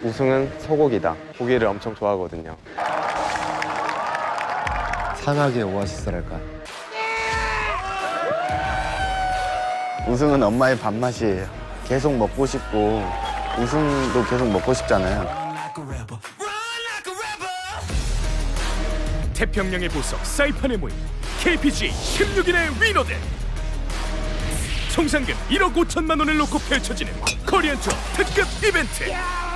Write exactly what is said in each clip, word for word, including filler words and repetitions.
우승은 소고기다. 고기를 엄청 좋아하거든요. 산악의 오아시스랄까. 우승은 엄마의 밥맛이에요. 계속 먹고 싶고 우승도 계속 먹고 싶잖아요. 태평양의 보석 사이판에 모인 케이피지에이 십육 인의 위너들. 총 상금 일억 오천만 원을 놓고 펼쳐지는 코리안 투어 특급 이벤트.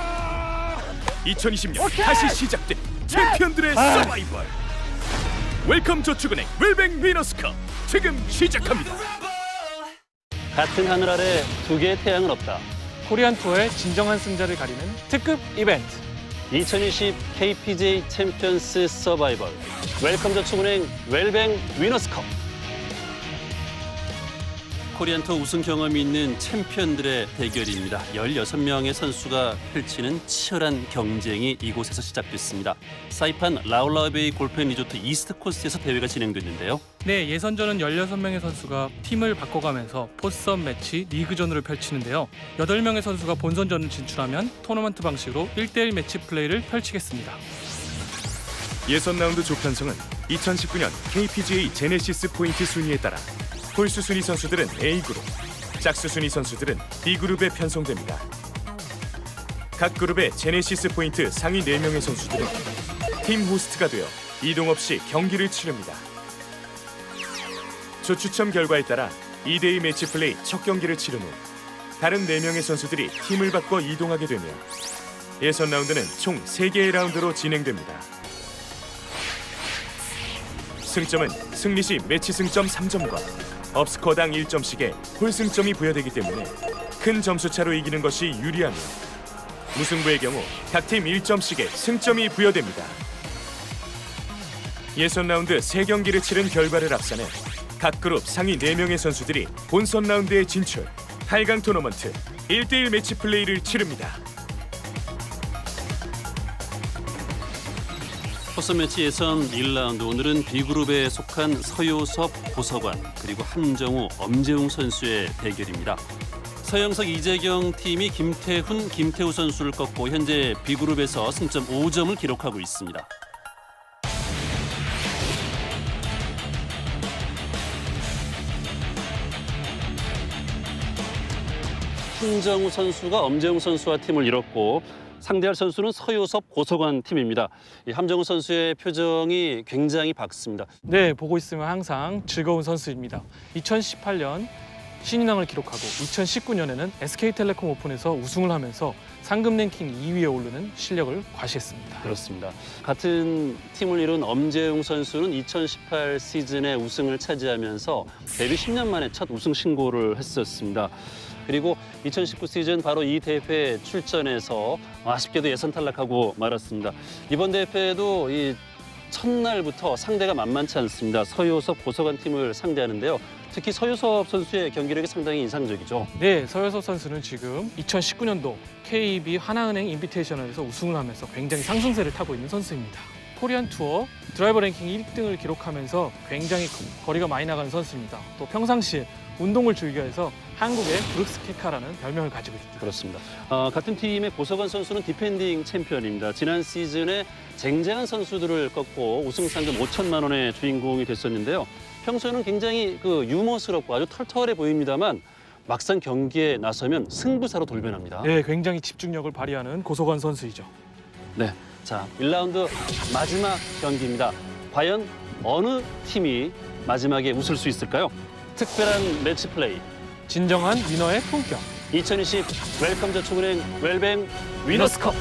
이천이십 년 다시 시작된 챔피언들의 서바이벌. 웰컴 저축은행 웰뱅 위너스컵 지금 시작합니다. 같은 하늘 아래 두 개의 태양은 없다. 코리안 투어의 진정한 승자를 가리는 특급 이벤트. 이천이십 케이피지에이 챔피언스 서바이벌 웰컴 저축은행 웰뱅 위너스컵. 코리안 투어 우승 경험이 있는 챔피언들의 대결입니다. 열여섯 명의 선수가 펼치는 치열한 경쟁이 이곳에서 시작됐습니다. 사이판 라울라베이 골프 앤 리조트 이스트 코스에서 대회가 진행됐는데요. 네, 예선전은 열여섯 명의 선수가 팀을 바꿔가면서 포섬 매치 리그전으로 펼치는데요. 여덟 명의 선수가 본선전을 진출하면 토너먼트 방식으로 일 대일 매치 플레이를 펼치겠습니다. 예선 라운드 조편성은 이천십구 년 케이피지에이 제네시스 포인트 순위에 따라 홀수 순위 선수들은 A그룹, 짝수 순위 선수들은 B그룹에 편성됩니다. 각 그룹의 제네시스 포인트 상위 네 명의 선수들은 팀 호스트가 되어 이동 없이 경기를 치릅니다. 조추첨 결과에 따라 이 대이 매치 플레이 첫 경기를 치른 후 다른 네 명의 선수들이 팀을 바꿔 이동하게 되며 예선 라운드는 총 세 개의 라운드로 진행됩니다. 승점은 승리 시 매치 승점 삼 점과 업스코어당 일 점씩의 홀승점이 부여되기 때문에 큰 점수차로 이기는 것이 유리하며 무승부의 경우 각 팀 일 점씩의 승점이 부여됩니다. 예선 라운드 세 경기를 치른 결과를 앞서내 각 그룹 상위 네 명의 선수들이 본선 라운드에 진출, 팔 강 토너먼트 일 대일 매치 플레이를 치릅니다. 포섬 매치 예선 일 라운드 오늘은 B그룹에 속한 서효섭, 고석환 그리고 함정우, 엄재웅 선수의 대결입니다. 서영석, 이재경 팀이 김태훈, 김태우 선수를 꺾고 현재 B그룹에서 승점 오 점을 기록하고 있습니다. 함정우 선수가 엄재웅 선수와 팀을 이뤘고 상대할 선수는 서효섭, 고석환 팀입니다. 이 함정우 선수의 표정이 굉장히 밝습니다. 네, 보고 있으면 항상 즐거운 선수입니다. 이천십팔 년 신인왕을 기록하고 이천십구 년에는 에스케이텔레콤 오픈에서 우승을 하면서 상금 랭킹 이 위에 오르는 실력을 과시했습니다. 그렇습니다. 같은 팀을 이룬 엄재웅 선수는 이천십팔 시즌에 우승을 차지하면서 데뷔 십 년 만에 첫 우승 신고를 했었습니다. 그리고 이천십구 시즌 바로 이 대회에 출전해서 아쉽게도 예선 탈락하고 말았습니다. 이번 대회에도 이 첫날부터 상대가 만만치 않습니다. 서효섭, 고석환 팀을 상대하는데요. 특히 서효섭 선수의 경기력이 상당히 인상적이죠. 네, 서효섭 선수는 지금 이천십구 년도 케이이비 하나은행 인비테이셔널에서 우승을 하면서 굉장히 상승세를 타고 있는 선수입니다. 코리안 투어 드라이버 랭킹 일 등을 기록하면서 굉장히 거리가 많이 나가는 선수입니다. 또 평상시에 운동을 즐겨해서 한국의 브룩스 케카라는 별명을 가지고 있습니다. 그렇습니다. 어, 같은 팀의 고석환 선수는 디펜딩 챔피언입니다. 지난 시즌에 쟁쟁한 선수들을 꺾고 우승 상금 오천만 원의 주인공이 됐었는데요. 평소에는 굉장히 그 유머스럽고 아주 털털해 보입니다만 막상 경기에 나서면 승부사로 돌변합니다. 네, 굉장히 집중력을 발휘하는 고석환 선수이죠. 네, 자 일 라운드 마지막 경기입니다. 과연 어느 팀이 마지막에 웃을 수 있을까요? 특별한 매치 플레이. 진정한 위너의 품격. 이천이십 웰컴 저축은행 웰뱅 위너스컵.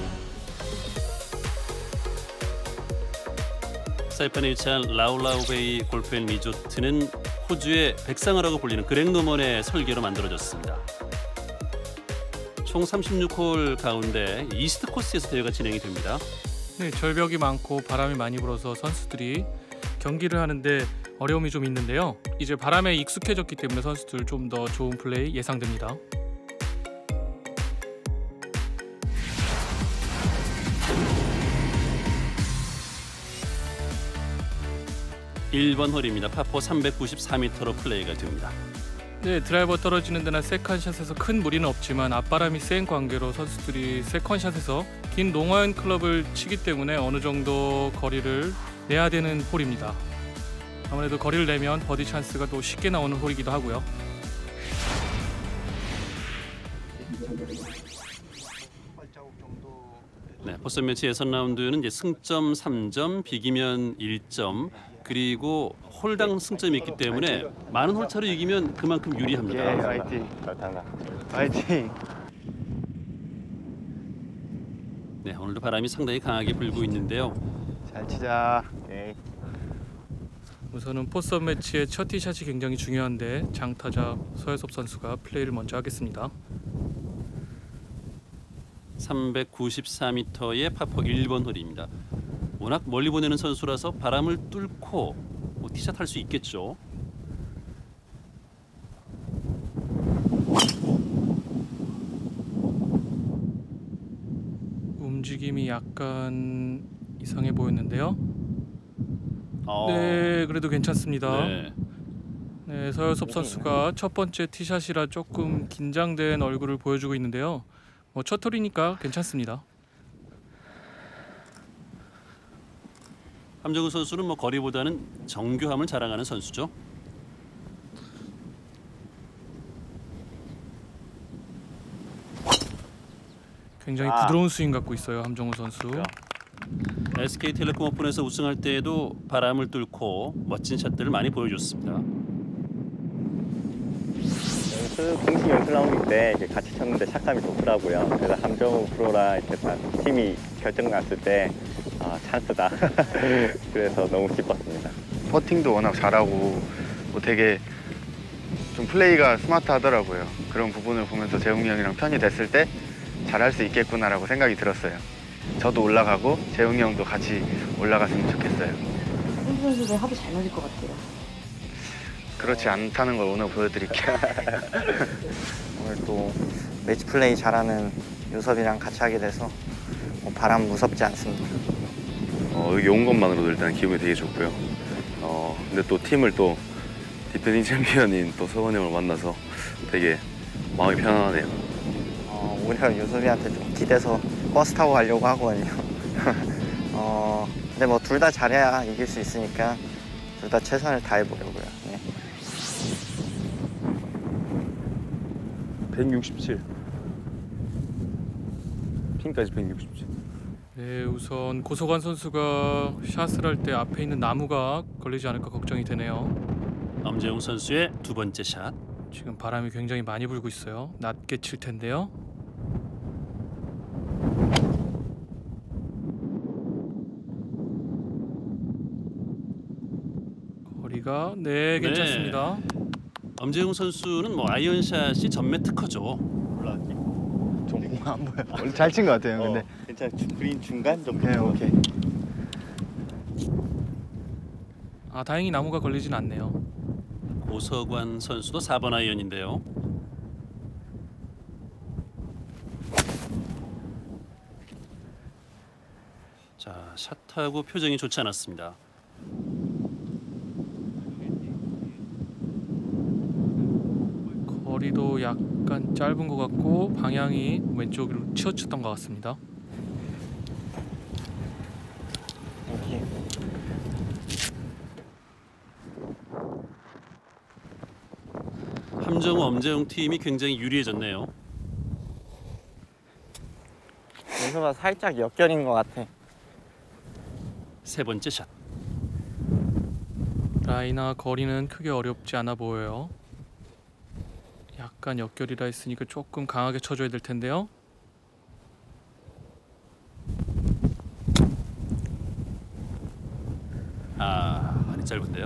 사이판에 위치한 라울라우베이 골프 앤 리조트는 호주의 백상어라고 불리는 그랭노먼의 설계로 만들어졌습니다. 총 삼십육 홀 가운데 이스트 코스에서 대회가 진행이 됩니다. 네, 절벽이 많고 바람이 많이 불어서 선수들이 경기를 하는데 어려움이 좀 있는데요. 이제 바람에 익숙해졌기 때문에 선수들 좀 더 좋은 플레이 예상됩니다. 일 번 홀입니다. 파포 삼백구십사 미터로 플레이가 됩니다. 네, 드라이버 떨어지는 데나 세컨샷에서 큰 무리는 없지만 앞바람이 센 관계로 선수들이 세컨샷에서 긴 롱아이언 클럽을 치기 때문에 어느 정도 거리를 내야 되는 홀입니다. 아무래도 거리를 내면 버디 찬스가 또 쉽게 나오는 홀이기도 하고요. 네, 포선 매치 예선 라운드는 이제 승점 삼 점, 비기면 일 점, 그리고 홀당 승점이 있기 때문에 많은 홀차로 이기면 그만큼 유리합니다. 예, 화이팅. 화이팅. 네, 오늘도 바람이 상당히 강하게 불고 있는데요. 잘 치자. 오케이. 우선은 포선 매치의 첫 티샷이 굉장히 중요한데 장타자 서혜섭 선수가 플레이를 먼저 하겠습니다. 삼백구십사 미터의 파포 일 번 홀입니다. 워낙 멀리 보내는 선수라서 바람을 뚫고 뭐 티샷 할 수 있겠죠. 움직임이 약간 이상해 보였는데요. 어, 네, 그래도 괜찮습니다. 네. 네, 서효섭 선수가 첫 번째 티샷이라 조금 긴장된 얼굴을 보여주고 있는데요. 뭐 첫 홀이니까 괜찮습니다. 함정우 선수는 뭐 거리보다는 정교함을 자랑하는 선수죠. 굉장히 아. 부드러운 스윙 갖고 있어요, 함정우 선수. 에스케이텔레콤 오픈에서 우승할 때에도 바람을 뚫고 멋진 샷들을 많이 보여줬습니다. 연습 공식 연습 라운드 때 이제 같이 쳤는데 샷감이 좋더라고요. 그래서 함정우 프로랑 이렇게 딱 팀이 결정 났을 때 아, 찬스다. 그래서 너무 기뻤습니다. 퍼팅도 워낙 잘하고 뭐 되게 좀 플레이가 스마트하더라고요. 그런 부분을 보면서 재웅이 형이랑 편이 됐을 때 잘할 수 있겠구나라고 생각이 들었어요. 저도 올라가고 재웅이 형도 같이 올라갔으면 좋겠어요. 한 선수들 합이 잘 맞을 것 같아요. 그렇지 않다는 걸 오늘 보여드릴게요. 오늘 또 매치 플레이 잘하는 유섭이랑 같이 하게 돼서 뭐 바람 무섭지 않습니다. 어, 여기 온 것만으로도 일단 기분이 되게 좋고요. 어, 근데 또 팀을 또 디펜딩 챔피언인 또 서원 형을 만나서 되게 마음이 편안하네요. 어, 오히려 유섭이한테 좀 기대서 버스 타고 가려고 하거든요. 어, 근데 뭐 둘 다 잘해야 이길 수 있으니까 둘 다 최선을 다해보려고요. 네. 백육십칠. 핀까지 백육십칠. 네, 우선 고소관 선수가 샷을 할 때 앞에 있는 나무가 걸리지 않을까 걱정이 되네요. 엄재웅 선수의 두 번째 샷. 지금 바람이 굉장히 많이 불고 있어요. 낮게 칠 텐데요. 거리가 네, 괜찮습니다. 엄재웅 선수는 뭐 아이언샷이 전매 특허죠. 좀안 보여. 오늘 잘 친 것 같아요. 근데 어, 괜찮아. 그린 중간 정도. 네, 오케이. 아, 다행히 나무가 걸리진 않네요. 고서관 선수도 사 번 아이언인데요. 자, 샷하고 표정이 좋지 않았습니다. 거리도 약간 짧은 것 같고 방향이 왼쪽으로 치우쳤던 것 같습니다. 함정우, 엄재웅 팀이 굉장히 유리해졌네요. 유섭아 살짝 역결인 것 같아. 세 번째 샷. 라이나 거리는 크게 어렵지 않아 보여요. 약간 역결이라 했으니까 조금 강하게 쳐줘야 될 텐데요. 아, 많이 짧은데요.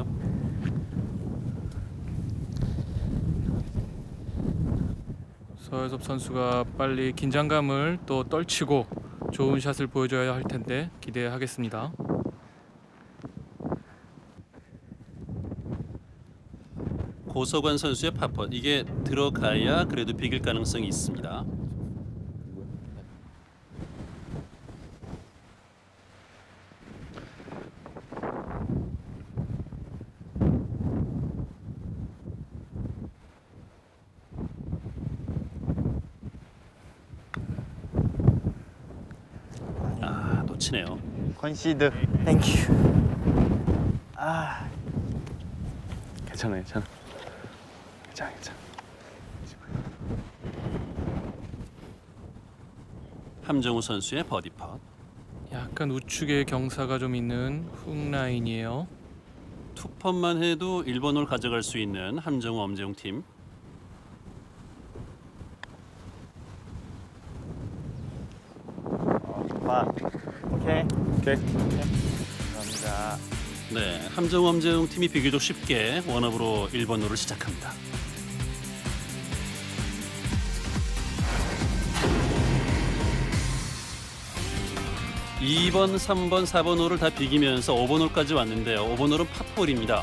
서효섭 선수가 빨리 긴장감을 또 떨치고 좋은 샷을 보여줘야 할 텐데 기대하겠습니다. 고서관 선수의 팝펫, 이게 들어가야 그래도 비길 가능성이 있습니다. 치네요. 컨시드. 땡큐. 아, 괜찮아, 괜찮아. 괜찮아, 괜찮아. 함정우 선수의 버디 팟. 약간 우측에 경사가 좀 있는 훅 라인이에요. 투펀만 해도 일 번 홀 가져갈 수 있는 함정우 엄재웅 팀. 봐. 오케이. 오케이. 감사합니다. 네, 함정우 엄재웅 팀이 비교적 쉽게 원업으로 일 번 홀을 시작합니다. 이 번, 삼 번, 사 번 홀을 다 비기면서 오 번 홀까지 왔는데요. 오 번 홀은 팟홀입니다.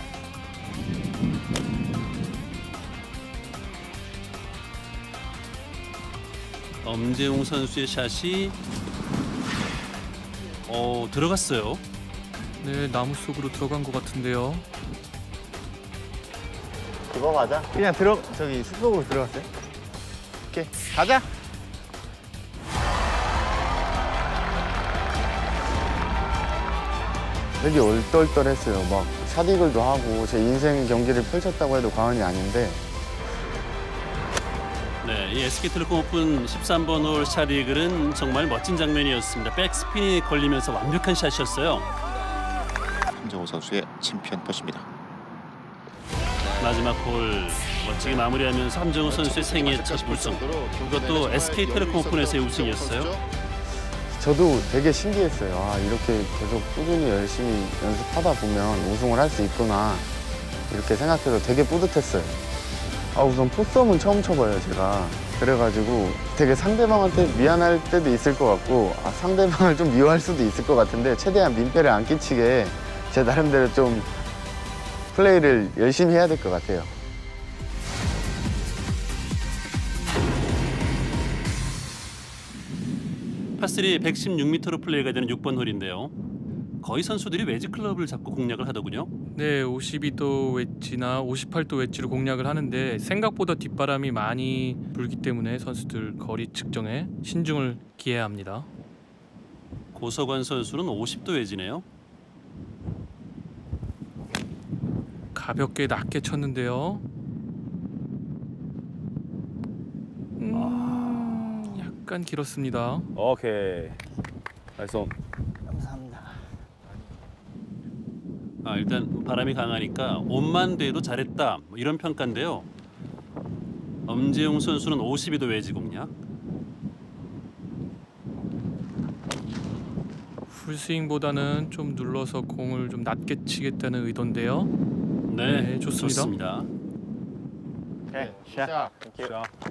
엄재웅 선수의 샷이 어, 들어갔어요. 네, 나무 속으로 들어간 것 같은데요. 그거 맞아? 그냥 들어 저기 숲속으로 들어갔어요. 오케이, 가자. 되게 얼떨떨했어요. 막 샷이글도 하고 제 인생 경기를 펼쳤다고 해도 과언이 아닌데 네, 이 에스케이텔레콤 오픈 십삼 번 홀 샷이글은 정말 멋진 장면이었습니다. 백스핀이 걸리면서 완벽한 샷이었어요. 함정우 선수의 챔피언 펫입니다. 마지막 홀 멋지게 마무리하면서 함정우 선수의 생애 첫 우승. 그것도 에스케이텔레콤 오픈에서의 우승이었어요. 저도 되게 신기했어요. 아, 이렇게 계속 꾸준히 열심히 연습하다 보면 우승을 할 수 있구나 이렇게 생각해서 되게 뿌듯했어요. 아, 우선 포썸은 처음 쳐봐요, 제가. 그래가지고 되게 상대방한테 미안할 때도 있을 것 같고 아, 상대방을 좀 미워할 수도 있을 것 같은데 최대한 민폐를 안 끼치게 제 나름대로 좀 플레이를 열심히 해야 될 것 같아요. 파쓰리 백십육 미터로 플레이가 되는 육 번 홀인데요. 거의 선수들이 웨지 클럽을 잡고 공략을 하더군요. 네, 오십이 도 웨지나 오십팔 도 웨지로 공략을 하는데 생각보다 뒷바람이 많이 불기 때문에 선수들 거리 측정에 신중을 기해야 합니다. 고석원 선수는 오십 도 웨지네요. 가볍게 낮게 쳤는데요. 음, 약간 길었습니다. 오케이. 나이스 온. 감사합니다. 아, 일단 바람이 강하니까 온만 돼도 잘했다 뭐 이런 평가인데요. 엄재웅 선수는 오십이 도 웨지 공략. 풀스윙보다는 좀 눌러서 공을 좀 낮게 치겠다는 의도인데요. 네, 네, 좋습니다. 좋습니다. 오케이, 샷. 땡큐.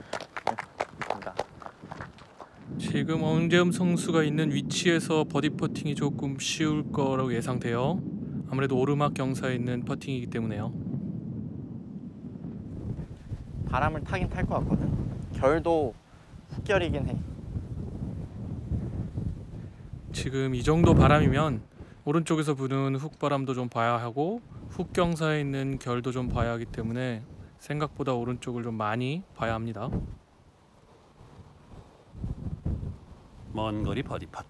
지금 엄재웅 선수가 있는 위치에서 버디 퍼팅이 조금 쉬울 거라고 예상돼요. 아무래도 오르막 경사에 있는 퍼팅이기 때문에요. 바람을 타긴 탈 것 같거든. 결도 훅결이긴 해. 지금 이 정도 바람이면 오른쪽에서 부는 훅바람도 좀 봐야 하고 훅 경사에 있는 결도 좀 봐야 하기 때문에 생각보다 오른쪽을 좀 많이 봐야 합니다. 먼 거리 버디 팟.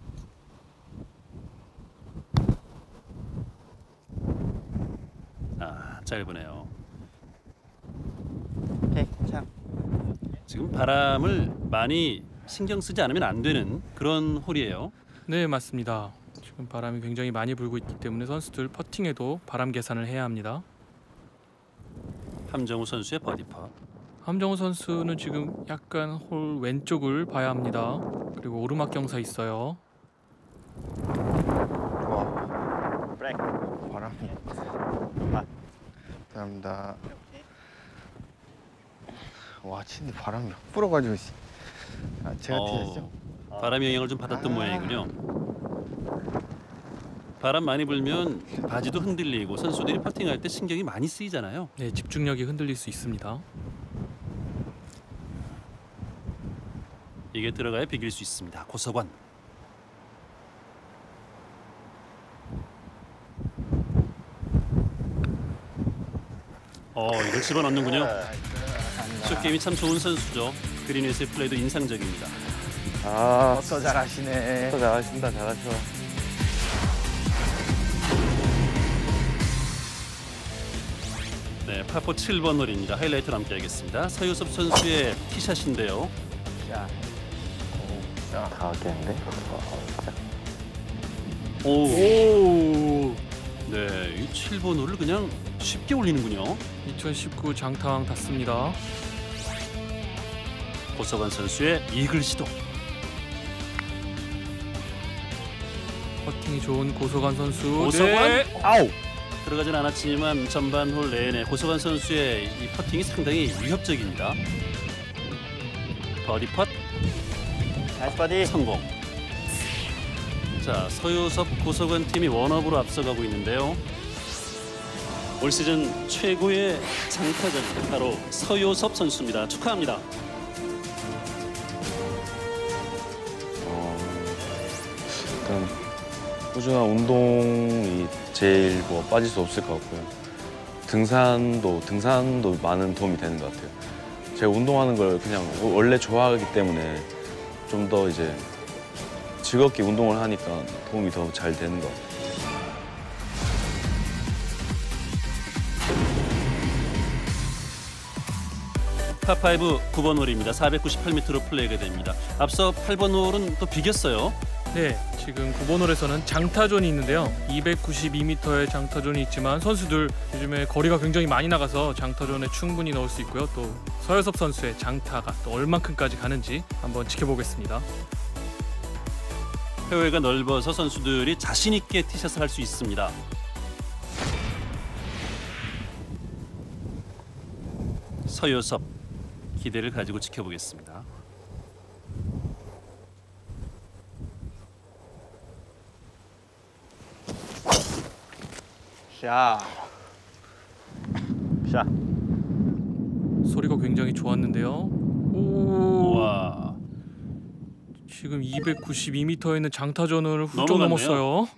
아, 짧으네요. 오케이, 샷. 지금 바람을 많이 신경 쓰지 않으면 안 되는 그런 홀이에요. 네, 맞습니다. 지금 바람이 굉장히 많이 불고 있기 때문에 선수들 퍼팅에도 바람 계산을 해야 합니다. 함정우 선수의 버디 팟. 함정우 선수는 지금 약간 홀 왼쪽을 봐야 합니다. 그리고 오르막 경사 있어요. 와, 브레이크. 바람이. 감사합니다. 와, 진짜 바람이 확 불어가지고. 아, 제가 어, 티했죠? 바람의 영향을 좀 받았던 아. 모양이군요. 바람 많이 불면 바지도 흔들리고 선수들이 퍼팅할 때 신경이 많이 쓰이잖아요. 네, 집중력이 흔들릴 수 있습니다. 이게 들어가야 비길 수 있습니다. 고석원. 어, 이걸 집어넣는군요. 숏게임이 참 좋은 선수죠. 그린 위에서의 플레이도 인상적입니다. 아, 더 잘하시네. 더 잘하신다, 잘하셔. 네, 파포 칠 번 홀입니다. 하이라이트로 함께하겠습니다. 서유섭 선수의 티샷인데요. 자, 자, 다 왔겠는데? 오. 오. 네, 이 칠 번 홀을 그냥 쉽게 올리는군요. 이천십구 장타왕 탔습니다. 고서관 선수의 이글 시도. 퍼팅이 좋은 고소관 선수. 고서관. 네. 아우. 들어가진 않았지만 전반 홀 내내 고서관 선수의 이 퍼팅이 상당히 위협적입니다. 버디 펫 나이스 버디. 성공. 자, 서유섭 고서관 팀이 원업으로 앞서가고 있는데요. 올 시즌 최고의 장타자는 바로 서유섭 선수입니다. 축하합니다. 어, 일단 꾸준한 운동이 제일 뭐 빠질 수 없을 것 같고요. 등산도 등산도 많은 도움이 되는 것 같아요. 제가 운동하는 걸 그냥 원래 좋아하기 때문에 좀 더 이제 즐겁게 운동을 하니까 도움이 더 잘 되는 것 같아요. 파파이브 구 번 홀입니다. 사백구십팔 미터로 플레이가 됩니다. 앞서 팔 번 홀은 또 비겼어요. 네, 지금 구 번 홀에서는 장타존이 있는데요. 이백구십이 미터의 장타존이 있지만 선수들 요즘에 거리가 굉장히 많이 나가서 장타존에 충분히 넣을 수 있고요. 또 서유섭 선수의 장타가 또 얼만큼까지 가는지 한번 지켜보겠습니다. 페어웨이가 넓어서 선수들이 자신 있게 티샷을 할 수 있습니다. 서유섭 기대를 가지고 지켜보겠습니다. 샷. 샷. 소리가 굉장히 좋았는데요. 오. 와. 지금 이백구십이 미터에 있는 장타존을 훌쩍 넘어갔네요. 넘었어요.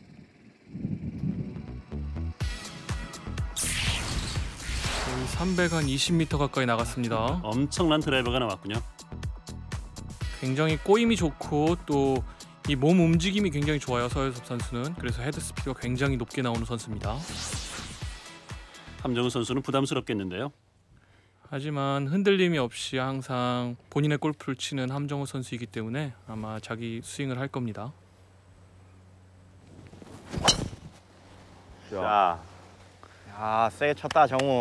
거의 삼백이십 미터 가까이 나갔습니다. 엄청난 드라이버가 나왔군요. 굉장히 꼬임이 좋고 또 이 몸 움직임이 굉장히 좋아요. 서유섭 선수는. 그래서 헤드 스피드가 굉장히 높게 나오는 선수입니다. 함정우 선수는 부담스럽겠는데요. 하지만 흔들림이 없이 항상 본인의 골프를 치는 함정우 선수이기 때문에 아마 자기 스윙을 할 겁니다. 자. 야, 세게 쳤다, 정우.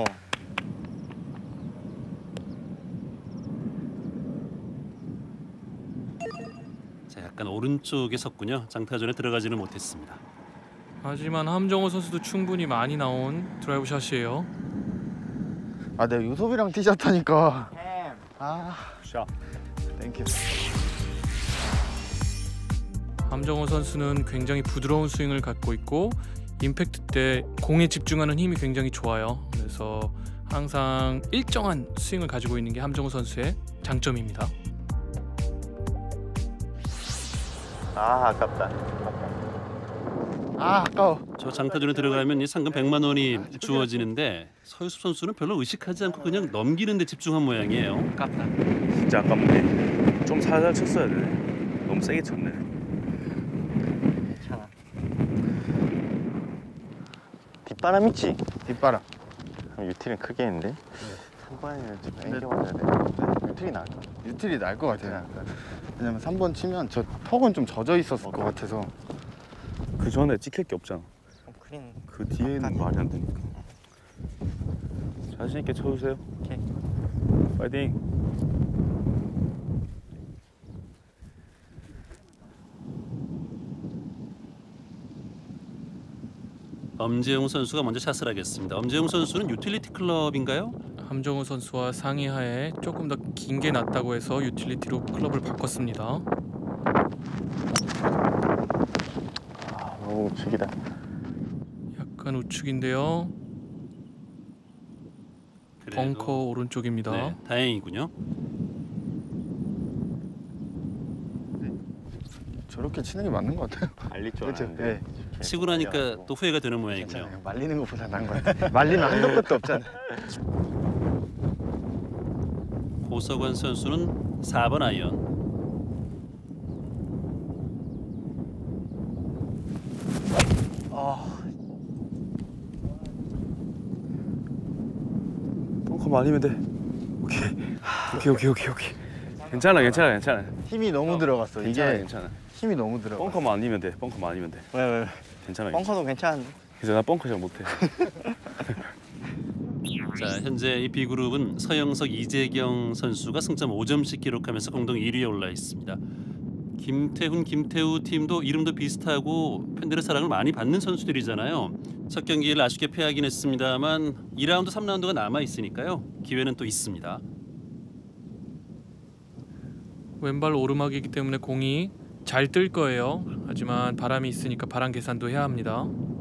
자, 약간 오른쪽에 섰군요. 장타존에 들어가지는 못했습니다. 하지만 함정우 선수도 충분히 많이 나온 드라이브 샷이에요. 아, 내가 유섭이랑 티샷 하니까. 아, 샷. 땡큐. 함정우 선수는 굉장히 부드러운 스윙을 갖고 있고 임팩트 때 공에 집중하는 힘이 굉장히 좋아요. 그래서 항상 일정한 스윙을 가지고 있는 게 함정우 선수의 장점입니다. 아, 아깝다. 아, 아까워. 저 장타존에 들어가면 이 상금 백만 원이 주어지는데 서유섭 선수는 별로 의식하지 않고 그냥 넘기는 데 집중한 모양이에요. 아깝다. 진짜 아깝네. 좀 살살 쳤어야 되네. 너무 세게 쳤네. 괜찮아. 뒷바람 있지? 뒷바람. 그럼 유틸은 크게 했는데? 삼 번에는 좀 근데- 땡겨 맞아야 돼. 유틸이 나을 것 같아. 유틸이 날 것 같아요. 왜냐면 삼 번 치면 저 턱은 좀 젖어 있었을 것 같아서. 그 전에 찍힐 게 없잖아. 크린. 그 뒤에는 말이 안 되니까. 자신 있게 쳐주세요. 오케이. 파이팅. 엄재용 선수가 먼저 샷을 하겠습니다. 엄재용 선수는 유틸리티 클럽인가요? 함정우 선수와 상의하에 조금 더 긴 게 낫다고 해서 유틸리티로 클럽을 바꿨습니다. 아, 너무 우측이다. 약간 우측인데요. 그래도- 벙커 오른쪽입니다. 네, 다행이군요. 저렇게 치는 게 맞는 것 같아요. 말릴 줄 그렇죠. 알았는데. 네. 치고 나니까 또 후회가 되는 모양이군요. 괜찮아요. 말리는 것보다 나은 것 같아요. 말리면 한도 끝도 없잖아. 고서관 선수는 사 번 아이언. 아, 벙커만 아니면 돼. 오케이. 오케이, 오케이, 오케이, 오케이. 괜찮아, 괜찮아, 괜찮아. 힘이 너무 들어갔어. 괜찮아, 이게 괜찮아. 힘이 너무 들어가. 벙커만 아니면 돼. 벙커만 아니면 돼. 왜 왜? 괜찮아. 벙커도 괜찮은데. 그래서 나 벙커 잘 못해. 자, 현재 이 B그룹은 서영석, 이재경 선수가 승점 오 점씩 기록하면서 공동 일 위에 올라 있습니다. 김태훈, 김태우 팀도 이름도 비슷하고 팬들의 사랑을 많이 받는 선수들이잖아요. 첫 경기를 아쉽게 패하긴 했습니다만 이 라운드, 삼 라운드가 남아 있으니까요. 기회는 또 있습니다. 왼발 오르막이기 때문에 공이 잘 뜰 거예요. 하지만 바람이 있으니까 바람 계산도 해야 합니다.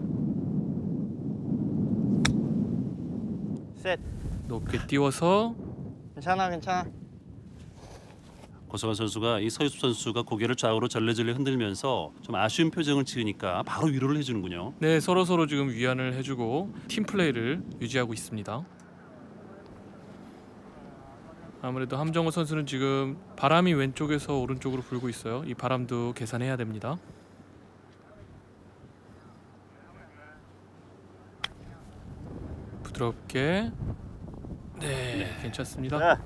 셋. 높게 띄워서 괜찮아 괜찮아. 고성환 선수가 이 서유섭 선수가 고개를 좌우로 절레절레 흔들면서 좀 아쉬운 표정을 지으니까 바로 위로를 해주는군요. 네, 서로 서로 지금 위안을 해주고 팀 플레이를 유지하고 있습니다. 아무래도 함정호 선수는 지금 바람이 왼쪽에서 오른쪽으로 불고 있어요. 이 바람도 계산해야 됩니다. 부드럽게. 네, 네. 괜찮습니다. 네.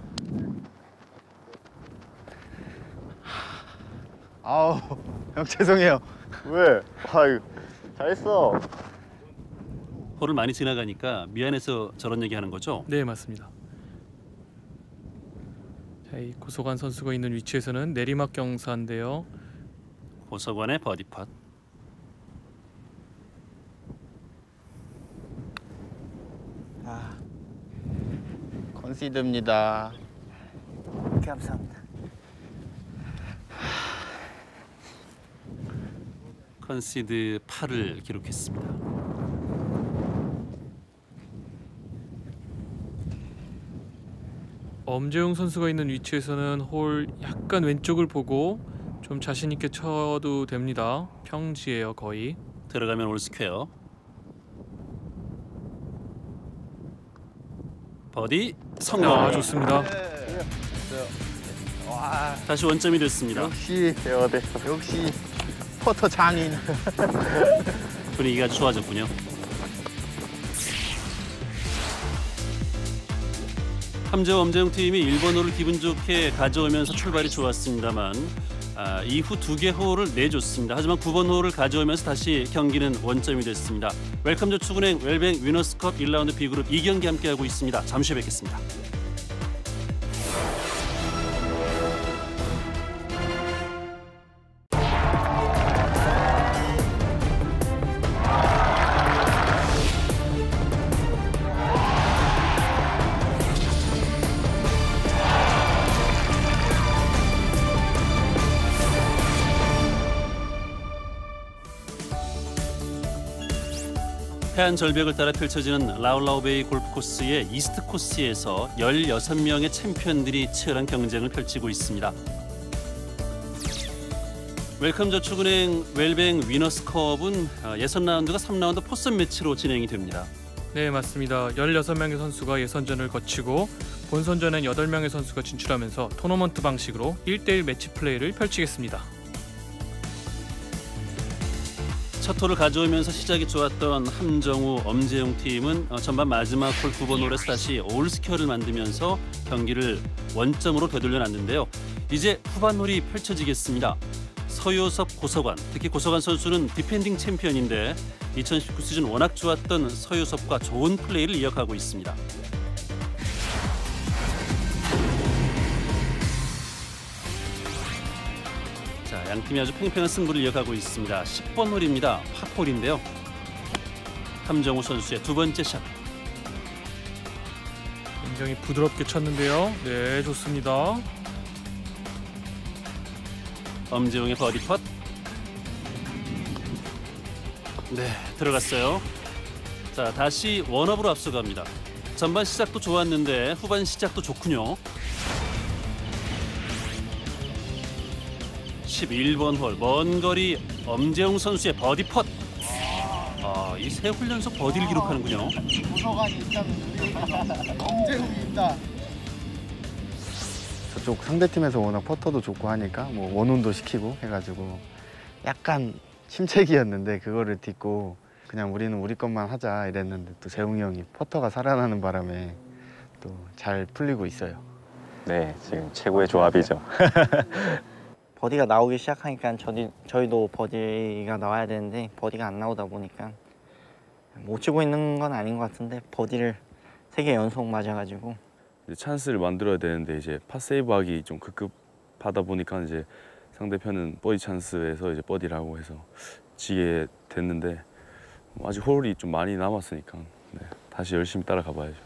아우, 형 죄송해요. 왜? 아유, 잘했어. 홀을 많이 지나가니까 미안해서 저런 얘기하는 거죠? 네, 맞습니다. 자, 이 고석환 선수가 있는 위치에서는 내리막 경사인데요. 고석환의 버디 팟. 아, 컨시드입니다. 감사합니다. 컨시드 팔을 기록했습니다. 엄재웅 선수가 있는 위치에서는 홀 약간 왼쪽을 보고 좀 자신 있게 쳐도 됩니다. 평지예요, 거의. 들어가면 올 스퀘어. 버디 성공. 아, 좋습니다. 와, 다시 원점이 됐습니다. 역시 배워됐어. 역시 퍼터 장인. 분위기가 좋아졌군요. 함재호, 엄재웅 팀이 일 번 홀을 기분 좋게 가져오면서 출발이 좋았습니다만 아, 이후 두 개 홀을 내줬습니다. 하지만 구 번 홀을 가져오면서 다시 경기는 원점이 됐습니다. 웰컴저축은행 웰뱅 위너스컵 일 라운드 B그룹 이 경기 함께하고 있습니다. 잠시 후에 뵙겠습니다. 해안 절벽을 따라 펼쳐지는 라울라우베이 골프코스의 이스트 코스에서 열여섯 명의 챔피언들이 치열한 경쟁을 펼치고 있습니다. 웰컴저축은행 웰뱅 위너스컵은 예선 라운드가 삼 라운드 포섬 매치로 진행이 됩니다. 네, 맞습니다. 열여섯 명의 선수가 예선전을 거치고 본선전엔 여덟 명의 선수가 진출하면서 토너먼트 방식으로 일 대 일 매치 플레이를 펼치겠습니다. 첫 홀을 가져오면서 시작이 좋았던 함정우, 엄재웅 팀은 전반 마지막 홀 구 번 홀에서 다시 올스퀘어를 만들면서 경기를 원점으로 되돌려놨는데요. 이제 후반 홀이 펼쳐지겠습니다. 서유섭, 고석환, 특히 고석환 선수는 디펜딩 챔피언인데 이천십구 시즌 워낙 좋았던 서유섭과 좋은 플레이를 이어가고 있습니다. 자, 양팀이 아주 팽팽한 승부를 이어가고 있습니다. 십 번 홀입니다. 팝홀인데요. 함정우 선수의 두 번째 샷. 굉장히 부드럽게 쳤는데요. 네, 좋습니다. 엄재웅의 버디 펫. 네, 들어갔어요. 자, 다시 원업으로 앞서갑니다. 전반 시작도 좋았는데 후반 시작도 좋군요. 십일 번 홀, 먼 거리 엄재웅 선수의 버디 펫. 아, 이 세 홀 연속 버디를 기록하는군요. 고석환이 있다면 엄재웅이 있다. 저쪽 상대팀에서 워낙 퍼터도 좋고 하니까 뭐 원혼도 시키고 해가지고 약간 침체기였는데 그거를 딛고 그냥 우리는 우리 것만 하자 이랬는데 또 재웅이 형이 퍼터가 살아나는 바람에 또 잘 풀리고 있어요. 네, 지금 최고의 조합이죠. 버디가 나오기 시작하니까 저희, 저희도 버디가 나와야 되는데 버디가 안 나오다 보니까 못 치고 있는 건 아닌 것 같은데 버디를 세 개 연속 맞아가지고 이제 찬스를 만들어야 되는데 이제 팟세이브하기 좀 급급하다 보니까 이제 상대편은 버디 찬스에서 이제 버디를 하고 해서 지게 됐는데 뭐 아직 홀이 좀 많이 남았으니까 네, 다시 열심히 따라가 봐야죠.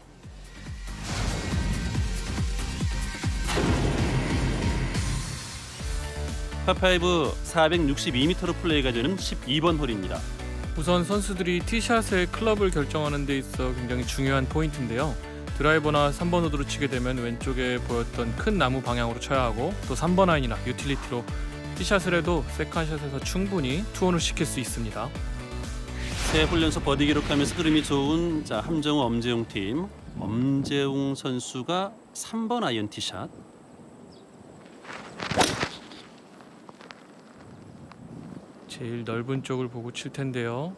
파파이브 사백육십이 미터로 플레이가 되는 십이 번 홀입니다. 우선 선수들이 티샷의 클럽을 결정하는 데 있어 굉장히 중요한 포인트인데요. 드라이버나 삼 번 우드로 치게 되면 왼쪽에 보였던 큰 나무 방향으로 쳐야 하고 또 삼 번 아이언이나 유틸리티로 티샷을 해도 세컨샷에서 충분히 투혼을 시킬 수 있습니다. 세 홀 연속 버디 기록하면서 흐름이 좋은 자 함정우 엄재웅 팀. 엄재웅 선수가 삼 번 아이언 티샷. 제일 넓은 쪽을 보고 칠 텐데요.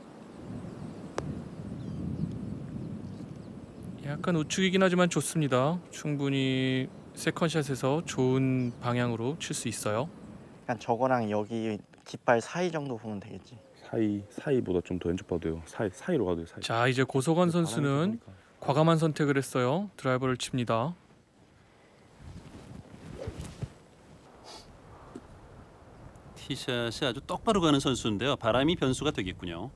약간 우측이긴 하지만 좋습니다. 충분히 세컨샷에서 좋은 방향으로 칠 수 있어요. 약간 저거랑 여기 깃발 사이 정도 보면 되겠지. 사이 사이보다 좀 더 왼쪽 봐도 돼요. 사이 사이로 가도 돼요. 사이. 자, 이제 고석원 선수는 과감한 선택을 했어요. 드라이버를 칩니다. 티샷이 아주 똑바로 가는 선수인데요. 바람이 변수가 되겠군요.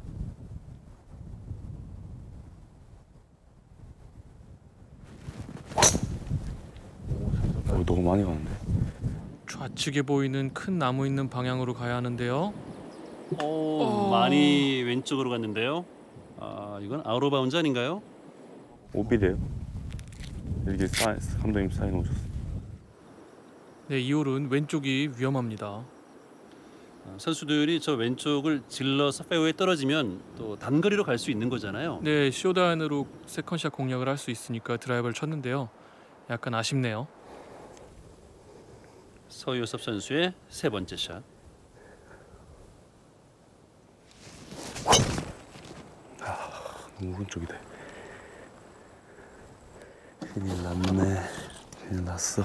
어, 너무 많이 가는데. 좌측에 보이는 큰 나무 있는 방향으로 가야 하는데요. 오, 어... 많이 왼쪽으로 갔는데요. 아, 이건 아웃 오브 바운드 아닌가요? 오비래요. 이렇게 사인, 감독님 사인 오셨어요. 네, 이 홀은 왼쪽이 위험합니다. 선수들이 저 왼쪽을 질러서 페어웨이에 떨어지면 또 단거리로 갈 수 있는 거잖아요. 네, 쇼다운으로 세컨샷 공략을 할 수 있으니까 드라이버를 쳤는데요. 약간 아쉽네요. 서유섭 선수의 세 번째 샷. 아, 너무 오른쪽이다. 큰일 났네. 큰일 났어.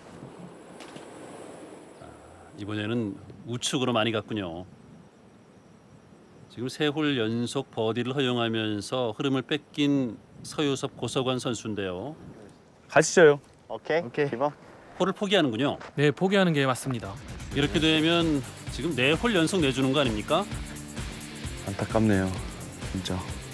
이번에는 우측으로 많이 갔군요. 지금 세 홀 연속 버디를 허용하면서 흐름을 뺏긴 서유섭 고석원 선수인데요. 가시죠요. 오케이. 오케이. 기본. 홀을 포기하는군요. 네, 포기하는 게 맞습니다. 이렇게 되면 지금 네 홀 연속 내주는 거 아닙니까? 안타깝네요. 진짜.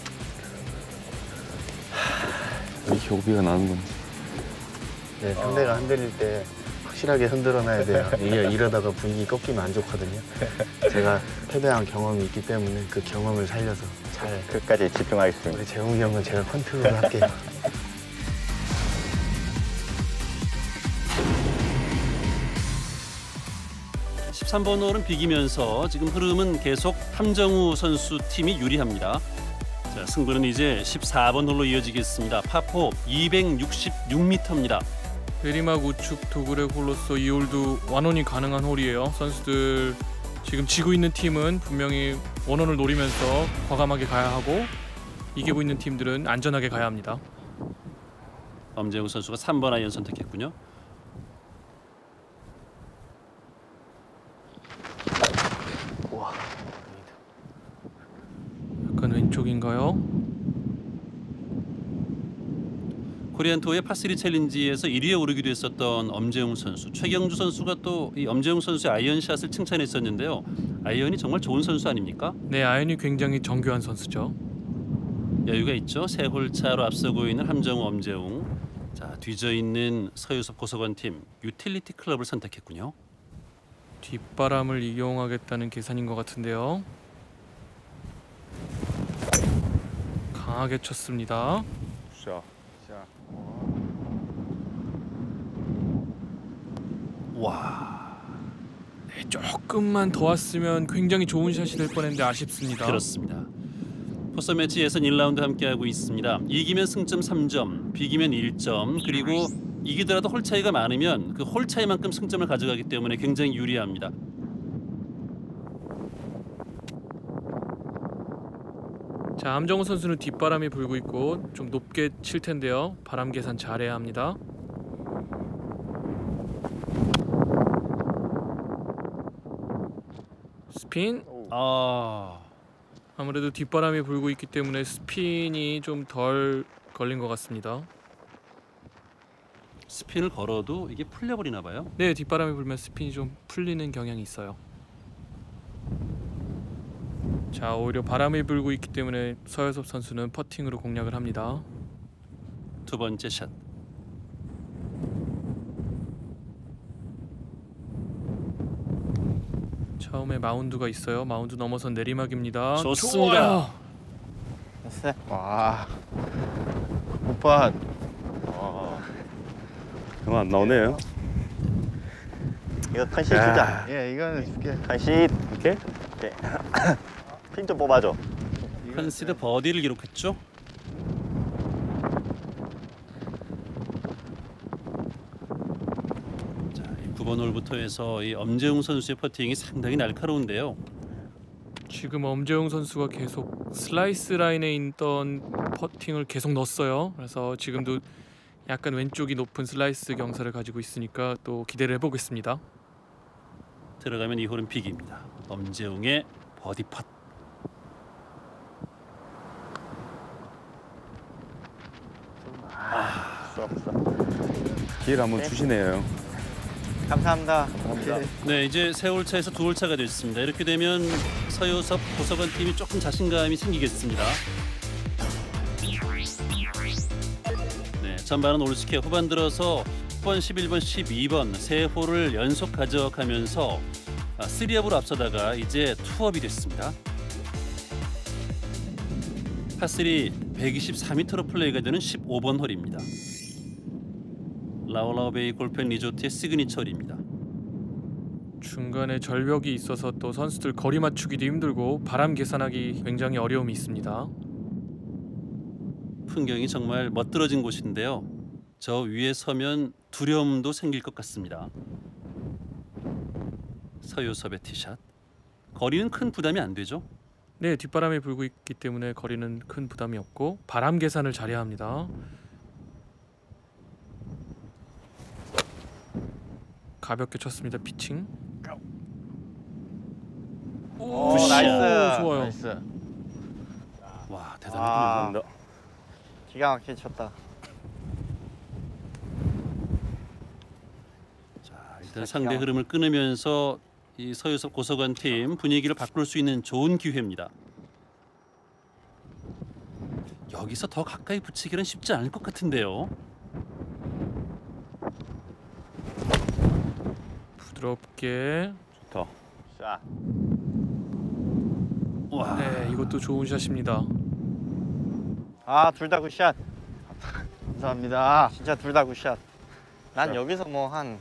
왜 이렇게 오비가 나는 건지. 네, 상대가 흔들릴 때 확실하게 흔들어놔야 돼요. 이게 이러다가 분위기 꺾이면 안 좋거든요. 제가 패배한 경험이 있기 때문에 그 경험을 살려서 잘 끝까지 집중하겠습니다. 우리 재웅이 형은 제가 컨트롤을 할게요. 십삼 번 홀은 비기면서 지금 흐름은 계속 함정우 선수 팀이 유리합니다. 자, 승부는 이제 십사 번 홀로 이어지겠습니다. 파포 이백육십육 미터입니다. 내리막 우측 도그렉 홀로서 이 홀도 완원이 가능한 홀이에요. 선수들 지금 지고 있는 팀은 분명히 원원을 노리면서 과감하게 가야 하고 이기고 있는 팀들은 안전하게 가야 합니다. 엄재웅 선수가 삼 번 아이언 선택했군요. 약간 왼쪽인가요? 코리안 투어의 파쓰리 챌린지에서 일 위에 오르기도 했었던 엄재웅 선수. 최경주 선수가 또 이 엄재웅 선수의 아이언샷을 칭찬했었는데요. 아이언이 정말 좋은 선수 아닙니까? 네, 아이언이 굉장히 정교한 선수죠. 여유가 있죠. 세 홀 차로 앞서고 있는 함정우 엄재웅. 자, 뒤져 있는 서유섭 고석원 팀 유틸리티 클럽을 선택했군요. 뒷바람을 이용하겠다는 계산인 것 같은데요. 강하게 쳤습니다. 자. 와, 네, 조금만 더 왔으면 굉장히 좋은 샷이 될 뻔했는데 아쉽습니다. 그렇습니다. 포서 매치 예선 일 라운드 함께하고 있습니다. 이기면 승점 삼 점, 비기면 일 점, 그리고 이기더라도 홀 차이가 많으면 그 홀 차이만큼 승점을 가져가기 때문에 굉장히 유리합니다. 자, 함정호 선수는 뒷바람이 불고 있고 좀 높게 칠 텐데요. 바람 계산 잘해야 합니다. 스핀. 아, 아무래도 뒷바람이 불고 있기 때문에 스핀이 좀 덜 걸린 것 같습니다. 스핀을 걸어도 이게 풀려버리나 봐요. 네, 뒷바람이 불면 스핀이 좀 풀리는 경향이 있어요. 자, 오히려 바람이 불고 있기 때문에 서효섭 선수는 퍼팅으로 공략을 합니다. 두 번째 샷. 처음에 마운드가 있어요. 마운드 넘어선 내리막입니다. 좋습니다. 됐어요. 와. 오빠. 형 안 나오네요. 이거 컨시드 주자. 예, 이거는 줄게. 컨시드. 오케이? 오케이. 핀 좀 뽑아줘. 컨시드 버디를 기록했죠. 자, 이 구 번 홀부터 해서 이 엄재웅 선수의 퍼팅이 상당히 날카로운데요. 지금 엄재웅 선수가 계속 슬라이스 라인에 있던 퍼팅을 계속 넣었어요. 그래서 지금도 약간 왼쪽이 높은 슬라이스 경사를 가지고 있으니까 또 기대를 해보겠습니다. 들어가면 이 홀은 빅입니다. 엄재웅의 버디 팟. 기회를 한번 주시네요, 형. 감사합니다. 네, 이제 세 홀차에서 두 홀차가 됐습니다. 이렇게 되면 서효섭, 고석원 팀이 조금 자신감이 생기겠습니다. 네, 전반은 올스케어, 후반 들어서 십 번, 십일 번, 십이 번 세 홀을 연속 가져가면서 쓰리업으로 앞서다가 이제 투업이 됐습니다. 파쓰리 백이십사 미터로 플레이가 되는 십오 번 홀입니다. 라울라우베이 골프앤리조트의 시그니처 홀입니다. 중간에 절벽이 있어서 또 선수들 거리 맞추기도 힘들고 바람 계산하기 굉장히 어려움이 있습니다. 풍경이 정말 멋들어진 곳인데요. 저 위에 서면 두려움도 생길 것 같습니다. 서효섭의 티샷. 거리는 큰 부담이 안 되죠? 네, 뒷바람이 불고 있기 때문에 거리는 큰 부담이 없고 바람 계산을 잘해야 합니다. 가볍게 쳤습니다. 피칭. 오, 오, 나이스. 좋아요. 나이스. 와, 아. 대단합니다. 기가 막히게 쳤다. 자, 일단 상대 흐름을 끊으면서 이 서효섭 고석원 팀 분위기를 바꿀 수 있는 좋은 기회입니다. 여기서 더 가까이 붙이기는 쉽지 않을 것 같은데요. 부드럽게. 좋다. 자. 와. 네, 이것도 좋은 샷입니다. 아, 둘 다 굿샷. 감사합니다. 진짜 둘 다 굿샷. 난 여기서 뭐 한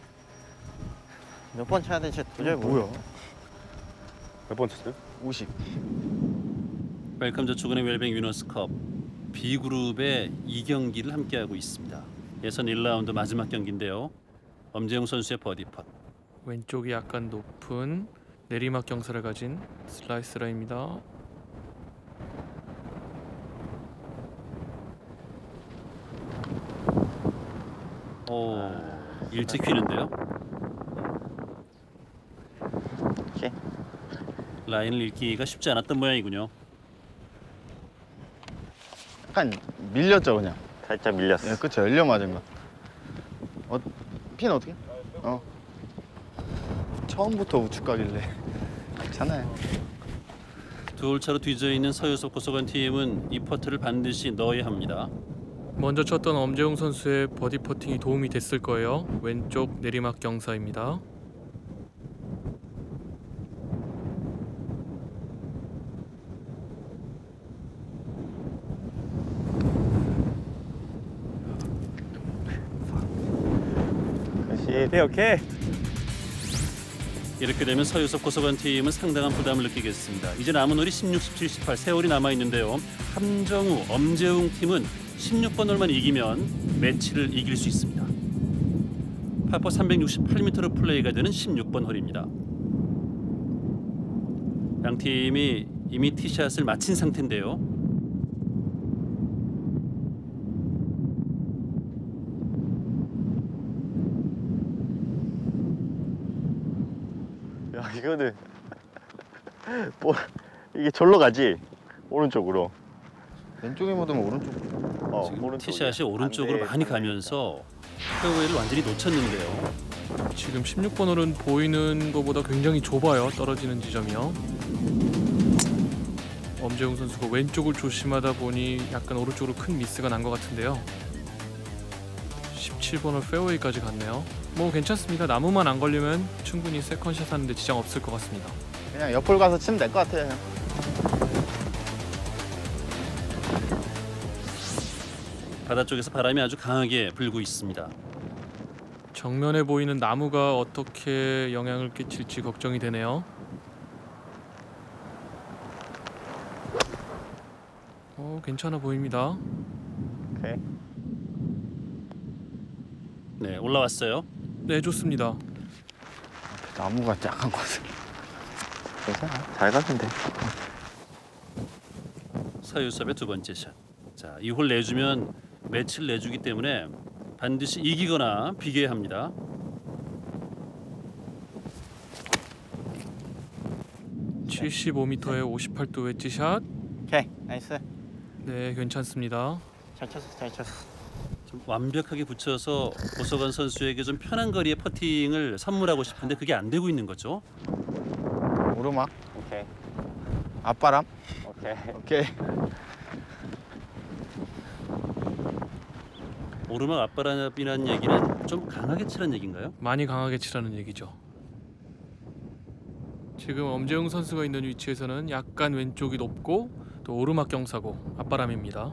몇 번 쳐야 될지 도저히 뭐야? 모르겠어. 몇 번 쳤어요? 오십. 웰컴 저축은행 웰뱅 위너스컵 B그룹의 이 경기를 함께하고 있습니다. 예선 일 라운드 마지막 경기인데요. 엄재웅 선수의 버디 팟. 왼쪽이 약간 높은 내리막 경사를 가진 슬라이스 라인입니다. 오, 일찍 휘는데요. 오케이. 라인을 읽기가 쉽지 않았던 모양이군요. 약간 밀렸죠 그냥. 살짝 밀렸어. 예, 그쵸. 열려 맞은 거. 어, 핀 어떻게? 어. 처음부터 우측 가길래 괜찮아요. 두 홀차로 뒤져 있는 서효섭 고석원 팀은 이 퍼트를 반드시 넣어야 합니다. 먼저 쳤던 엄재웅 선수의 버디 퍼팅이 도움이 됐을 거예요. 왼쪽 내리막 경사입니다. 오케이, 오케이. 이렇게 되면 서효섭 고석원 팀은 상당한 부담을 느끼겠습니다. 이제 남은 홀이 십육, 십칠, 십팔 세 홀이 남아 있는데요. 함정우, 엄재웅 팀은 십육 번 홀만 이기면 매치를 이길 수 있습니다. 파포 삼백육십팔 미터로 플레이가 되는 십육 번 홀입니다. 양 팀이 이미 티샷을 마친 상태인데요. 야, 이거는 뭐 이게 절로 가지 오른쪽으로. 왼쪽에 묻으면 오른쪽. 어, 지금 오른쪽이야. 티샷이 오른쪽으로 안 돼, 많이 안 되니까. 가면서 페어웨이를 완전히 놓쳤는데요. 지금 십육 번 홀은 보이는 것보다 굉장히 좁아요. 떨어지는 지점이요. 엄재웅 선수가 왼쪽을 조심하다 보니 약간 오른쪽으로 큰 미스가 난 것 같은데요. 십칠 번 홀 페어웨이까지 갔네요. 뭐 괜찮습니다. 나무만 안 걸리면 충분히 세컨샷 하는데 지장 없을 것 같습니다. 그냥 옆홀 가서 치면 될 것 같아요. 바다 쪽에서 바람이 아주 강하게 불고 있습니다. 정면에 보이는 나무가 어떻게 영향을 끼칠지 걱정이 되네요. 어, 괜찮아 보입니다. 오케이. 네, 올라왔어요. 네, 좋습니다. 나무가 약한 곳에. 괜찮아. 잘 가면 돼. 서유섭의 두 번째 샷. 자, 이 홀 내주면 매치를 내주기 때문에 반드시 이기거나 비겨야 합니다. 칠십오 미터에 오십팔 도 웨지샷. 오케이, 나이스. 네, 괜찮습니다. 잘 쳤어, 잘 쳤어. 좀 완벽하게 붙여서 고석원 선수에게 좀 편한 거리의 퍼팅을 선물하고 싶은데 그게 안 되고 있는 거죠. 오르막. 오케이. 앞바람. 오케이. 오케이. 오르막 앞바람이라는 얘기는 좀 강하게 치라는 얘기인가요? 많이 강하게 치라는 얘기죠. 지금 엄재웅 선수가 있는 위치에서는 약간 왼쪽이 높고 또 오르막 경사고 앞바람입니다.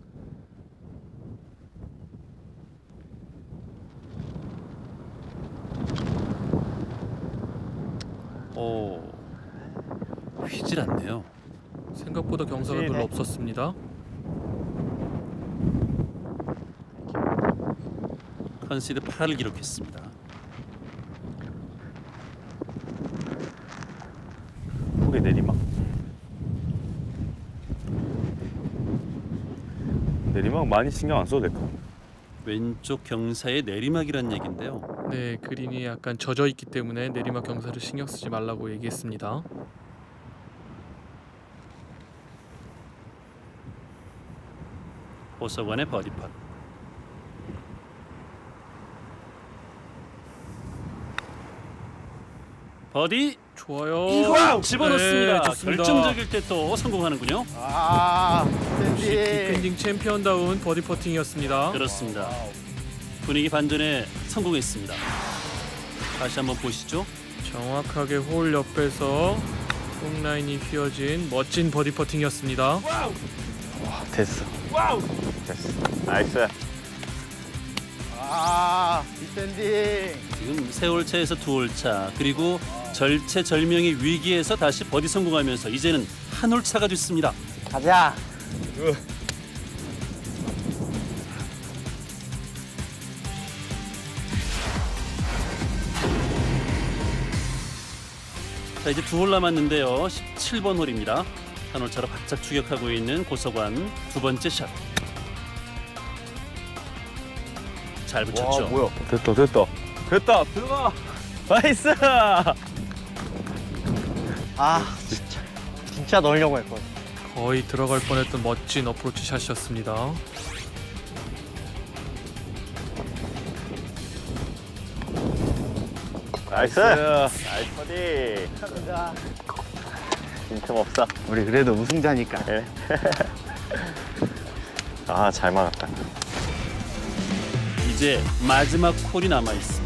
오, 휘질 않네요. 생각보다 경사가 별로 없었습니다. 컨시드 팔을 기록했습니다. 거기 내리막. 내리막 많이 신경 안 써도 될 것 같아. 왼쪽 경사의 내리막이라는 얘기인데요. 네, 그린이 약간 젖어 있기 때문에 내리막 경사를 신경 쓰지 말라고 얘기했습니다. 호석원의 버디 팟. 버디 좋아요. 이거 집어넣습니다. 네, 좋습니다. 결정적일 때 또 성공하는군요. 아, 역시 디펜딩 챔피언다운 버디 퍼팅이었습니다. 그렇습니다. 분위기 반전에 성공했습니다. 다시 한번 보시죠. 정확하게 홀 옆에서 홈라인이 휘어진 멋진 버디 퍼팅이었습니다. 와, 됐어. 됐어. 나이스. 아, 디펜딩. 지금 세 홀차에서 두 홀차 그리고 절체절명의 위기에서 다시 버디 성공하면서 이제는 한 홀차가 됐습니다. 가자. 자, 이제 두 홀 남았는데요. 십칠 번 홀입니다. 한 홀차로 바짝 추격하고 있는 고석완 두 번째 샷. 잘 붙였죠. 와, 뭐야? 됐다, 됐다. 됐다. 들어가. 나이스. 아, 진짜. 진짜 넣으려고 했거든. 거의 들어갈 뻔했던 멋진 어프로치 샷이었습니다. 나이스. 나이스 버디. 감사합니다. 빈틈 없어. 우리 그래도 우승자니까. 네. 아, 잘 맞았다. 이제 마지막 홀이 남아 있습니다.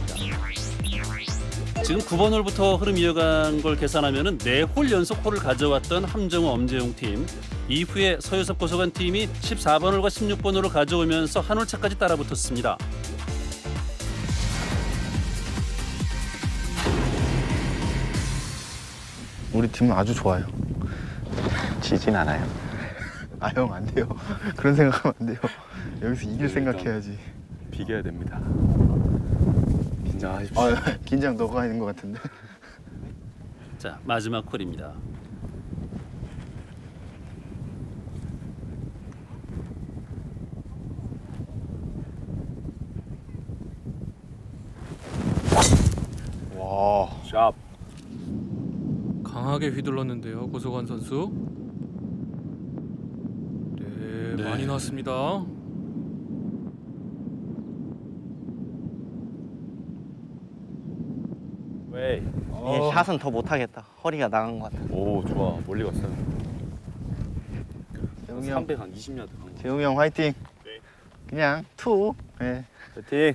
지금 구 번 홀부터 흐름 이어간 걸 계산하면은 네 홀 연속 홀을 가져왔던 함정호 엄재웅 팀. 이후에 서유섭 고석원 팀이 십사 번 홀과 십육 번 홀을 가져오면서 한 홀차까지 따라붙었습니다. 우리 팀은 아주 좋아요. 지진 않아요. 아, 형 안 돼요. 그런 생각하면 안 돼요. 여기서 이길 생각해야지. 비겨야 됩니다. 긴장하십시오. 아, 긴장 너가 있는 것 같은데. 자, 마지막 홀입니다. 와, 샵. 강하게 휘둘렀는데요, 고석원 선수. 네, 네. 많이 나왔습니다. 웨이. 이 샷은 더 못하겠다. 허리가 나간 것 같아. 오, 좋아. 멀리 갔어요. 재웅이 형, 삼백 한 이십 야드 간 거. 재웅이 형 화이팅. 그냥 투. 네. 파이팅.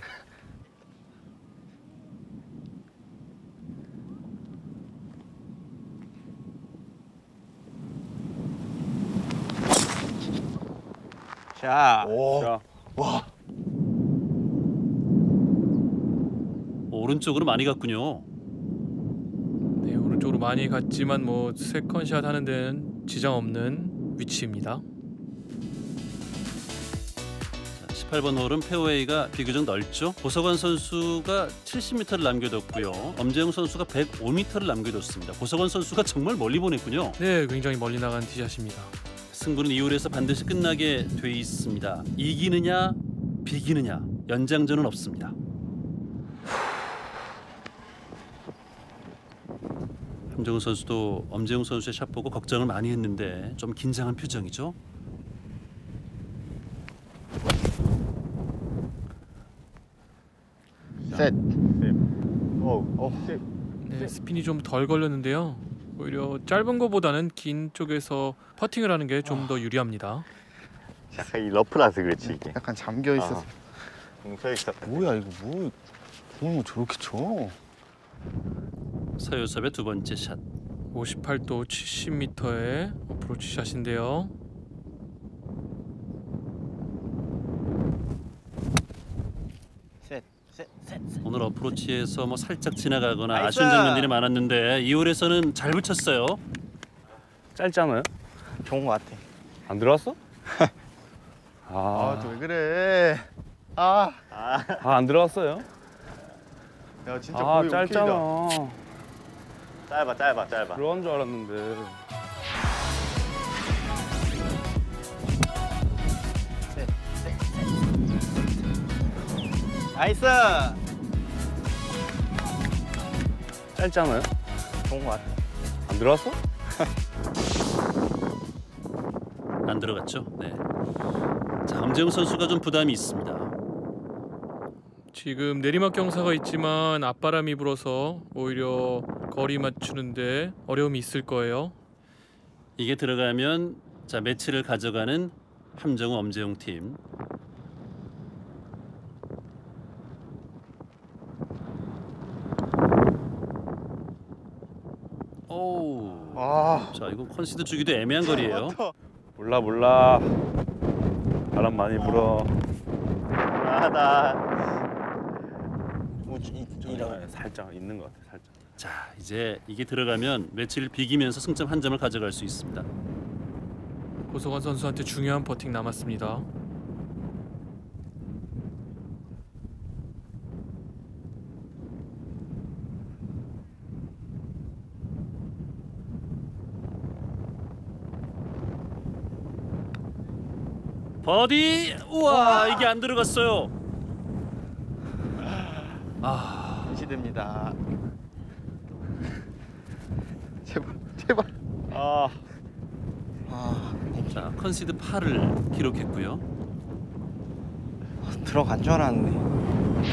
자, 자, 오른쪽으로 많이 갔군요. 네, 오른쪽으로 많이 갔지만 뭐 세컨샷 하는 데는 지장 없는 위치입니다. 자, 십팔 번 홀은 페어웨이가 비교적 넓죠. 고석원 선수가 칠십 미터를 남겨뒀고요. 엄재웅 선수가 백오 미터를 남겨뒀습니다. 고석원 선수가 정말 멀리 보냈군요. 네, 굉장히 멀리 나간 티샷입니다. 승부는 이 홀에서 반드시 끝나게 돼 있습니다. 이기느냐 비기느냐 연장전은 없습니다. 함정훈 선수도 엄재웅 선수의 샷 보고 걱정을 많이 했는데 좀 긴장한 표정이죠. 셋. 네, 스핀이 좀 덜 걸렸는데요. 오히려 짧은 거보다는 긴 쪽에서 퍼팅을 하는 게 좀 더 유리합니다. 약간 이 러프라서 그렇지 이게. 약간 잠겨 있어서. 뭉쳐 있었다. 뭐야 이거 뭐? 공을 저렇게 쳐? 서유섭의 두 번째 샷. 오십팔 도 칠십 미터의 어프로치 샷인데요. 셋, 셋, 셋, 셋. 오늘 어프로치에서 뭐 살짝 지나가거나 나이스! 아쉬운 장면들이 많았는데 이 홀에서는 잘 붙였어요. 짧지 않아요? 좋은 것 같아. 안 들어왔어? 아, 아, 또 왜 그래? 아, 아, 안 들어왔어요? 야 진짜 아, 거의 짧잖아. 오케이다. 짧아 짧아 짧아. 들어간 줄 알았는데. 셋, 셋, 셋. 나이스. 짧지 않아요? 좋은 것 같아. 안 들어왔어? 안 들어갔죠. 네. 자, 엄재웅 선수가 좀 부담이 있습니다. 지금 내리막 경사가 있지만 앞바람이 불어서 오히려 거리 맞추는데 어려움이 있을 거예요. 이게 들어가면 자 매치를 가져가는 함정우 엄재웅 팀. 오. 아, 자 이거 컨시드 주기도 애매한 거리예요. 몰라 몰라. 바람 많이 불어. 하다. 좀 살짝 있는 것 같아. 살짝. 자 이제 이게 들어가면 매치를 비기면서 승점 한 점을 가져갈 수 있습니다. 고석원 선수한테 중요한 퍼팅 남았습니다. 버디! 우와 이게 안 들어갔어요. 아 시됩니다. 제발, 제발. 아, 아, 자 컨시드 팔을 기록했고요. 들어간 줄 알았는데.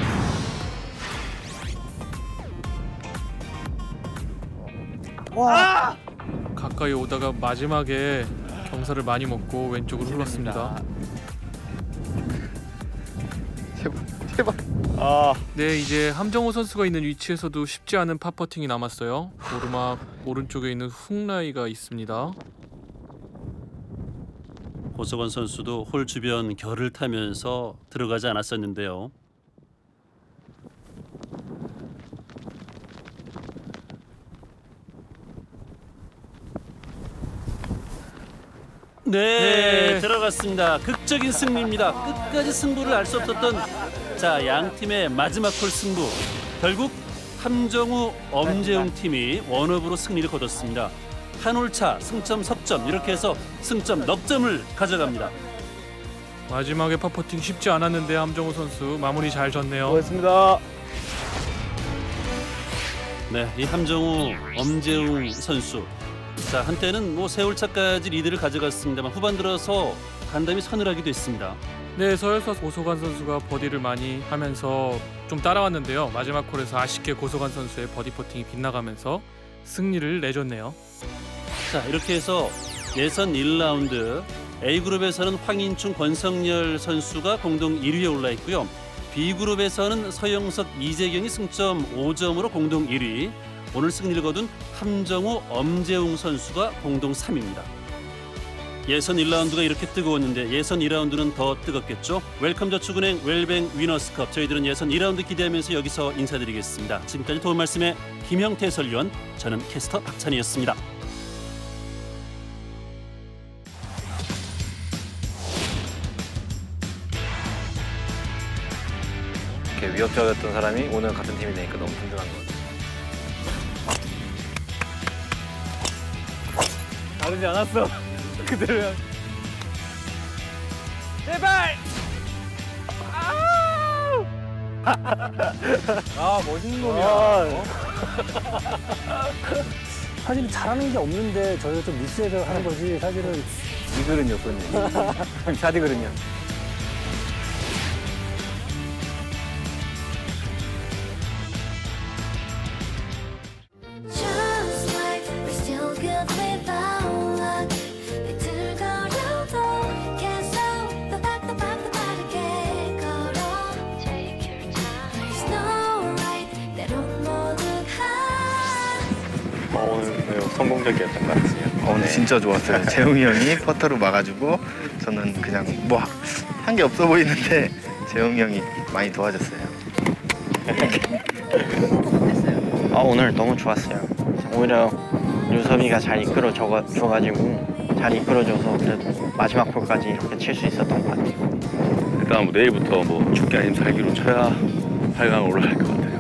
와. 가까이 오다가 마지막에 경사를 많이 먹고 왼쪽으로 흘렀습니다. 제발, 제발. 아, 네, 이제 함정호 선수가 있는 위치에서도 쉽지 않은 팝퍼팅이 남았어요. 오르막 오른쪽에 있는 훅라이가 있습니다. 고석원 선수도 홀 주변 결을 타면서 들어가지 않았었는데요. 네, 네. 들어갔습니다. 극적인 승리입니다. 끝까지 승부를 알 수 없었던 자, 양 팀의 마지막 홀 승부. 결국 함정우, 엄재웅 팀이 원업으로 승리를 거뒀습니다. 한 홀 차 승점 석점 이렇게 해서 승점 넉 점을 가져갑니다. 마지막에 팝퍼팅 쉽지 않았는데 함정호 선수 마무리 잘 졌네요. 수고했습니다. 네, 이 함정우, 엄재웅 선수. 자, 한때는 뭐 세월차까지 리드를 가져갔습니다만 후반 들어서 간담이 서늘하기도 했습니다. 네, 서열서 고소관 선수가 버디를 많이 하면서 좀 따라왔는데요. 마지막 홀에서 아쉽게 고소관 선수의 버디 퍼팅이 빗나가면서 승리를 내줬네요. 자, 이렇게 해서 예선 일 라운드 A그룹에서는 황인충, 권성열 선수가 공동 일 위에 올라 있고요. B그룹에서는 서영석, 이재경이 승점 오 점으로 공동 일 위. 오늘 승리를 거둔 함정우, 엄재웅 선수가 공동 삼 위입니다. 예선 일 라운드가 이렇게 뜨거웠는데 예선 이 라운드는 더 뜨겁겠죠. 웰컴 저축은행 웰뱅 위너스컵, 저희들은 예선 이 라운드 기대하면서 여기서 인사드리겠습니다. 지금까지 도움 말씀의 김형태 해설위원, 저는 캐스터 박찬희였습니다. 이렇게 위협적이었던 사람이 오늘 같은 팀이 되니까 너무 든든한 것 같아요. 다르지 않았어. 그대로야. 제발! 아우! 아, 멋있는 놈이야. 어? 사실은 잘하는 게 없는데 저희가 좀 미스해서 하는 거지 사실은. 이글은요, 손님. 샤디글은요. 오늘 성공적이었던 것 같아요. 오늘 진짜 좋았어요. 재웅이 형이 퍼터로 막아주고 저는 그냥 뭐 한 게 없어 보이는데 재웅이 형이 많이 도와줬어요. 아, 오늘 너무 좋았어요. 오히려 유섭이가 잘 이끌어 줘가지고 잘 이끌어줘서 그래도 마지막 홀까지 이렇게 칠 수 있었던 것 같아요. 일단 뭐 내일부터 뭐 죽기 아니면 살기로 쳐야 팔 강 올라갈 것 같아요.